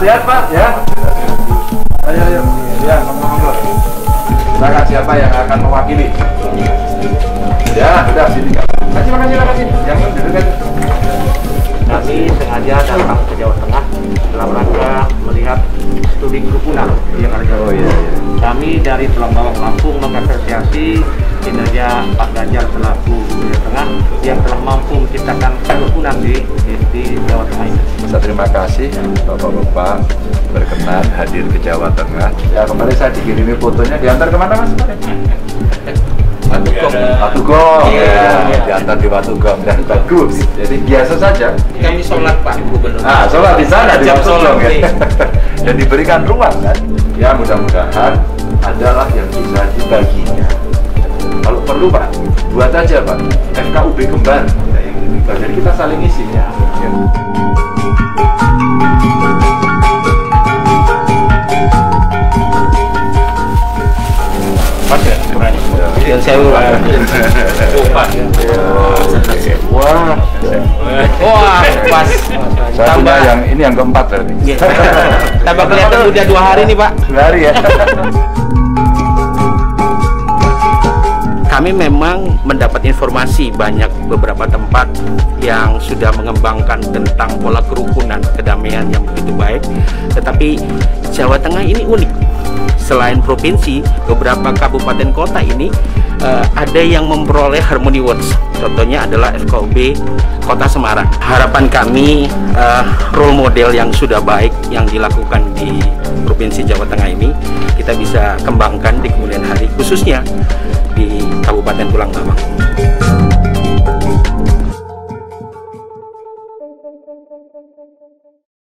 Sehat Pak ya. Ayo. Ya, ngomong-ngomong. Silakan siapa yang akan mewakili? Ya, udah sini. Makasih. Yang duduk. Kami sengaja datang ke Jawa Tengah dalam rangka melihat studi kerukunan yang ada. Oh iya. Kami dari Tulang Bawang Lampung mengapresiasi kinerja Pak Ganjar selaku Gubernur Tengah yang telah mampu menciptakan kerukunan di Jawa Tengah ini. Terima kasih Bapak-bapak berkenan hadir ke Jawa Tengah. Ya kemarin saya dikirimi fotonya, diantar kemana Mas? Watugong. Ya, diantar di Watugong dan bagus. Jadi biasa saja. Kami sholat Pak Gubernur. Sholat di sana di Watugong ya. Dan diberikan ruang kan. Ya mudah-mudahan adalah yang bisa dibaginya. Kalau perlu Pak, buat aja Pak FKUB kembar. Jadi kita saling isi ya. Pas ya ukurannya? Yang saya urang. Wah, pas. Tambah yang keempat berarti. Tambah kelihatan udah 2 hari nih Pak. 2 hari ya. Kami memang mendapat informasi banyak beberapa tempat yang sudah mengembangkan tentang pola kerukunan, kedamaian yang begitu baik. Tetapi Jawa Tengah ini unik. Selain provinsi, beberapa kabupaten kota ini ada yang memperoleh Harmony Awards. Contohnya adalah FKUB Kota Semarang. Harapan kami role model yang sudah baik yang dilakukan di Provinsi Jawa Tengah ini kita bisa kembangkan di kemudian hari, khususnya di Kabupaten Tulang Bawang.